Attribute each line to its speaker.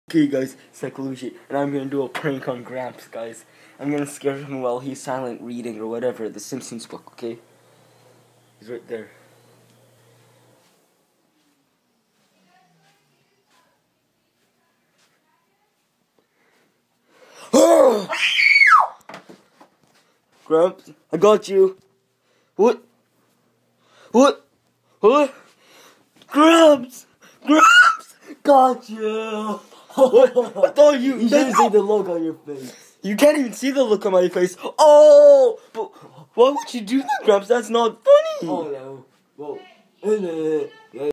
Speaker 1: Okay guys, it's Luigi, and I'm gonna do a prank on Gramps, guys. I'm gonna scare him while he's silent reading or whatever, the Simpsons book, okay? He's right there. Gramps, I got you. What? Gramps! Gramps! Got you! I thought you
Speaker 2: didn't see the look on your face.
Speaker 1: You can't even see the look on my face. Oh! But why would you do that, Gramps? That's not funny.
Speaker 2: Oh no. Well,